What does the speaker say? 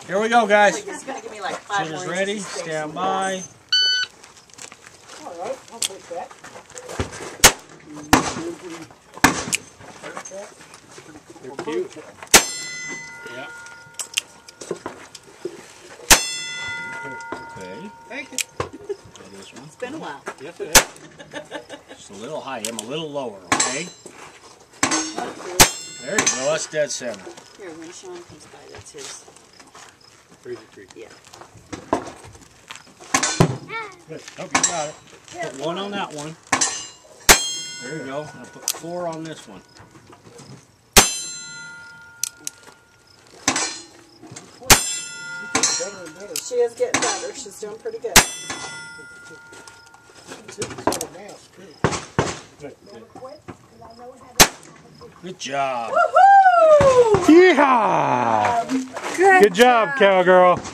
Here we go, guys. It's going to give me like 5 Tin more is inches ready. of space. Stand by. Alright, I'll take that. They're cute. Yeah. Okay. Thank you. This one. It's been a while. Yes, it is. Just a little high. I'm a little lower, okay? There you go. That's dead center. Here, when Sean comes by, that's his. Crazy tree. Yeah. Good. Oh, you got it. Put 1 on that one. There you go. I'll put 4 on this one. Better and better. She is getting better. She's doing pretty good. Good job. Woohoo! Yeehaw! Good job, cowgirl.